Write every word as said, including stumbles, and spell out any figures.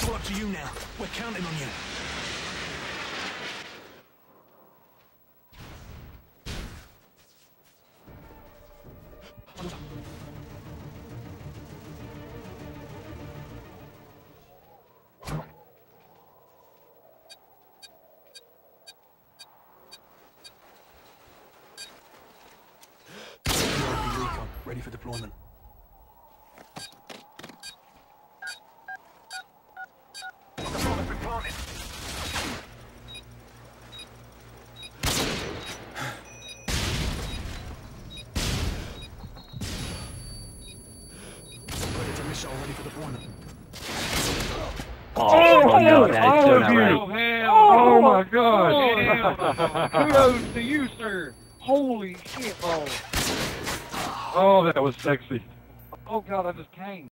all up to you now. We're counting on you. Ready for deployment. The bomb has been planted. Predator missile ready for deployment. Oh, oh no, that's so not right. Oh, hell, oh my gosh. Kudos to you, sir. Holy shit, oh. Oh, that was sexy. Oh, God, I just came.